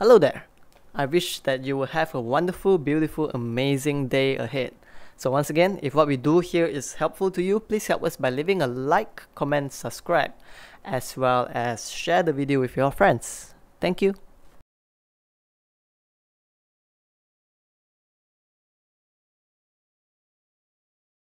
Hello there. I wish that you will have a wonderful, beautiful, amazing day ahead. So once again, if what we do here is helpful to you, please help us by leaving a like, comment, subscribe, as well as share the video with your friends. Thank you.